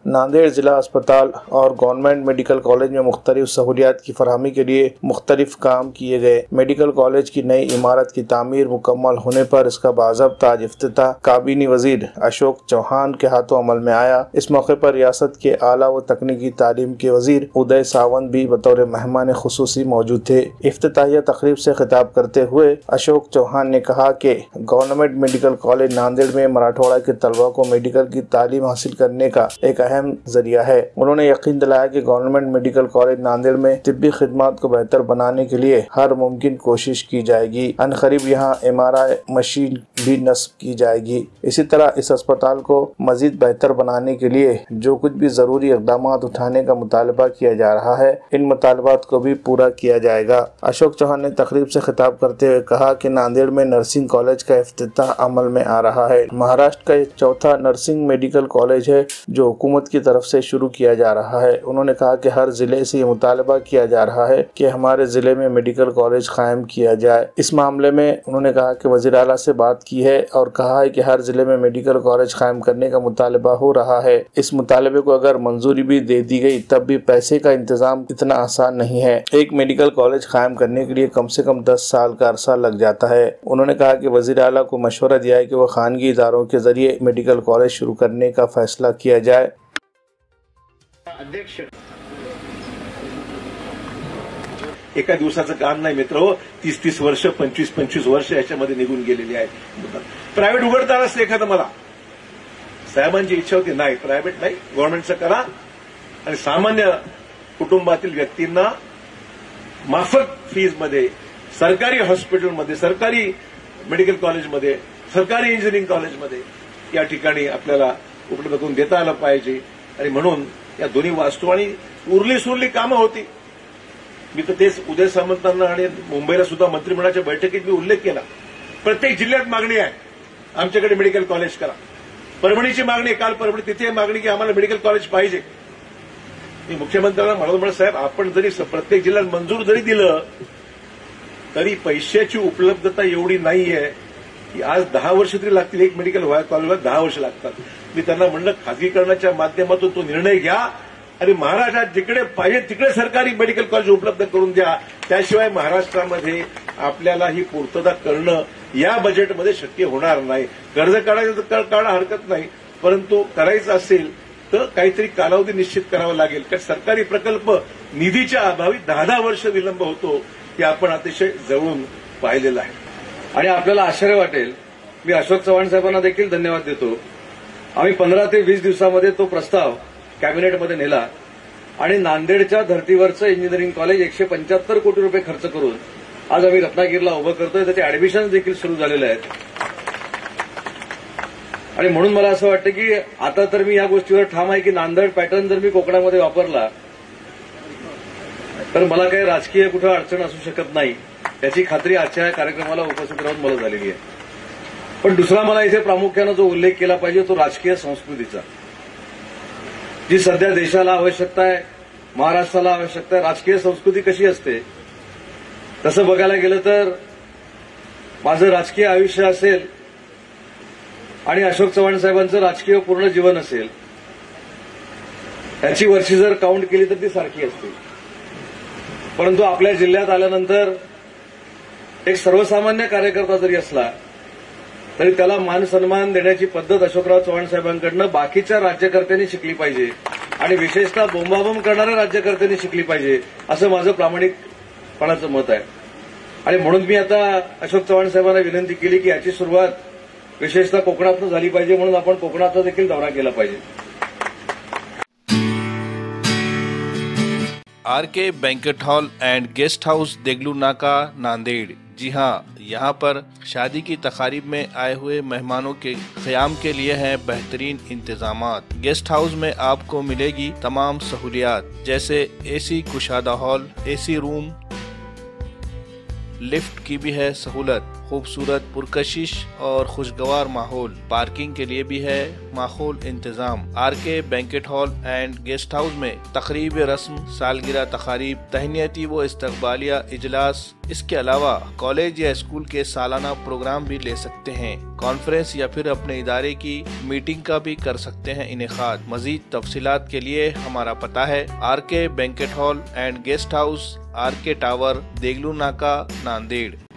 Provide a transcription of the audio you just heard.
नांदेड़ जिला अस्पताल और गवर्नमेंट मेडिकल कॉलेज में मुख्तलिफ सहूलियात की फराहमी के लिए मुख्तलिफ काम किए गए। मेडिकल कॉलेज की नई इमारत की तामीर मुकम्मल होने पर इसका बाज़ाब्ता आज इफ्तिताह काबीनी वजीर अशोक चौहान के हाथों अमल में आया। इस मौके पर रियासत के आला व तकनीकी तालीम के वजीर उदय सावंत भी बतौर मेहमान खुसूसी मौजूद थे। इफ्तिताहिया तकरीब से खिताब करते हुए अशोक चौहान ने कहा कि गवर्नमेंट मेडिकल कॉलेज नांदेड़ में मराठवाड़ा के तलबा को मेडिकल की तालीम हासिल करने का एक अहम जरिया है। उन्होंने यकीन दिलाया कि गवर्नमेंट मेडिकल कॉलेज नांदेड़ में तिब्बी खिदमत को बेहतर बनाने के लिए हर मुमकिन कोशिश की जाएगी। अनकरीब यहाँ MRI मशीन भी नस्ब की जाएगी। इसी तरह इस अस्पताल को मजीद बेहतर बनाने के लिए जो कुछ भी जरूरी इक़दाम उठाने का मुतालबा किया जा रहा है, इन मुतालबात को भी पूरा किया जाएगा। अशोक चौहान ने तकरीब से खिताब करते हुए कहा कि नांदेड़ में नर्सिंग कॉलेज का इफ्तिताह अमल में आ रहा है। महाराष्ट्र का एक चौथा नर्सिंग मेडिकल कॉलेज है जो हुकूमत की तरफ से शुरू किया जा रहा है। उन्होंने कहा कि हर जिले से ये मुतालबा किया जा रहा है कि हमारे जिले में मेडिकल कॉलेज कायम किया जाए। इस मामले में उन्होंने कहा कि वज़ीर आला से बात की है और कहा है कि हर जिले में मेडिकल कॉलेज कायम करने का मुतालबा हो रहा है। इस मुतालबे को अगर मंजूरी भी दे दी गई तब भी पैसे का इंतजाम इतना आसान नहीं है। एक मेडिकल कॉलेज कायम करने के लिए कम से कम 10 साल का अरसा लग जाता है। उन्होंने कहा कि वज़ीर आला को मशवरा दिया है कि वह खानगी इदारों के जरिए मेडिकल कॉलेज शुरू करने का फैसला किया जाए। अध्यक्ष एका दिवसाचं काम नाही मित्र, 30-30 वर्ष 25-25 वर्ष याच्यामध्ये निघून गेलेली आहे। प्रायव्हेट उघडता असतं एखादं, मला साहेबांची इच्छा होती नाही प्रायव्हेट नाही गव्हर्नमेंटचं करा आणि सामान्य कुटुंबातील व्यक्तींना माफक फीजमध्ये सरकारी हॉस्पिटलमध्ये, सरकारी मेडिकल कॉलेजमध्ये, सरकारी इंजिनिअरिंग कॉलेजमध्ये या ठिकाणी आपल्याला उपलब्ध करून देता आलं पाहिजे। आणि म्हणून या दोन्ही वास्तू आणि उरली सुरली कामं होती। मी तर तेच उदय सामंतांना आणि मुंबईला सुद्धा मंत्रिमंडळाच्या बैठकीत मी उल्लेख केला, प्रत्येक जिल्ह्यात मागणी आहे आमच्याकडे मेडिकल कॉलेज करा। परभणीची मागणी, काल परभणी तिथे मागणी की आम्हाला मेडिकल कॉलेज पाहिजे। मी मुख्यमंत्र्यांना म्हणालो, साहेब आपण जरी प्रत्येक जिल्ह्यात मंजूर जरी दिलं तरी पैशाची उपलब्धता एवढी नाहीये की आज 10 वर्ष तरी लागतील। एक मेडिकल कॉलेजला 10 वर्ष लागतात। मी त्यांना म्हणलं खाजगीकरणाच्या माध्यमातून तो निर्णय घ्या आणि महाराष्ट्रात जिकडे पाहिजे तिकडे सरकारी मेडिकल कॉलेज उपलब्ध करून द्या। त्याशिवाय महाराष्ट्रामध्ये आपल्याला ही पूर्तता करणं या बजेटमध्ये शक्य होणार नाही। कर्ज काढायचं तर काढा, हरकत नाही, परंतु करायचं असेल तर काहीतरी कालावधी निश्चित करावा लागेल। कारण सरकारी प्रकल्प निधीच्या अभावी 10-10 वर्ष विलंब होतो हे आपण अतिशय जवळून पाहिलेलं आहे। आणि आपल्याला आश्चर्य वाटेल, मी अशोक चव्हाण साहेबांना देखील धन्यवाद देतो। आम्ही 15 ते 20 दिवसामध्ये तो प्रस्ताव कॅबिनेटमध्ये नेला आणि नांदेडच्या धर्तीवरचं इंजिनिअरिंग कॉलेज 175 कोटी रुपये खर्च करून आज आम्ही रत्नागिरीला उभं करतोय। त्याचे ऍडमिशन्स देखील सुरू झालेले आहेत। आणि म्हणून मला असं वाटतं की आता तर मी या गोष्टीवर ठाम आहे की नांदेड पॅटर्न जर मी कोकणामध्ये वापरला तर मला काही राजकीय कुठं अडचण असू शकत नाही, याची खात्री आजच्या कार्यक्रमाला उपस्थित राहून मला झालेली आहे। पण दुसरा मला इथे प्रामुख्यानं जो उल्लेख केला पाहिजे तो राजकीय संस्कृतीचा, जी सध्या देशाला आवश्यकता आहे, महाराष्ट्राला आवश्यकता आहे। राजकीय संस्कृती कशी असते तसं बघायला गेलं तर माझं राजकीय आयुष्य असेल आणि अशोक चव्हाण साहेबांचं राजकीय पूर्ण जीवन असेल, याची वर्षी जर काउंट केली तर ती सारखी असते। परंतु आपल्या जिल्ह्यात आल्यानंतर एक सर्वसामान्य कार्यकर्ता जरी असला तरी त्याला मान सन्मान देण्याची पद्धत अशोकराव चव्हाण साहेबांकडनं बाकीच्या राज्यकर्त्यांनी शिकली पाहिजे आणि विशेषतः बोंबाबोंब करणाऱ्या राज्यकर्त्यांनी शिकली पाहिजे, असं माझं प्रामाणिकपणाचं मत आहे। आणि म्हणून मी आता अशोक चव्हाण साहेबांना विनंती केली की याची सुरुवात विशेषतः कोकणातून झाली पाहिजे, म्हणून आपण कोकणाचा देखील दौरा केला पाहिजे। RK banquet hall and guest house Deglur Naka Nanded. जी हाँ, यहाँ पर शादी की तकारीब में आए हुए मेहमानों के क़याम के लिए हैं बेहतरीन इंतजामात। गेस्ट हाउस में आपको मिलेगी तमाम सहूलियात जैसे AC कुशादा हॉल, AC रूम, लिफ्ट की भी है सहूलत। खूबसूरत, पुरकशिश और खुशगवार माहौल। पार्किंग के लिए भी है माकूल इंतजाम। RK banquet hall and guest house में तकरीब रस्म, सालगिरह तकारीब, तहनीती व इस्तकबालिया इजलास, इसके अलावा कॉलेज या स्कूल के सालाना प्रोग्राम भी ले सकते हैं। कॉन्फ्रेंस या फिर अपने इदारे की मीटिंग का भी कर सकते हैं इनेकाद। मजीद तफसीलात के लिए हमारा पता है RK banquet hall and guest house, RK tower, Deglur Naka, Nanded.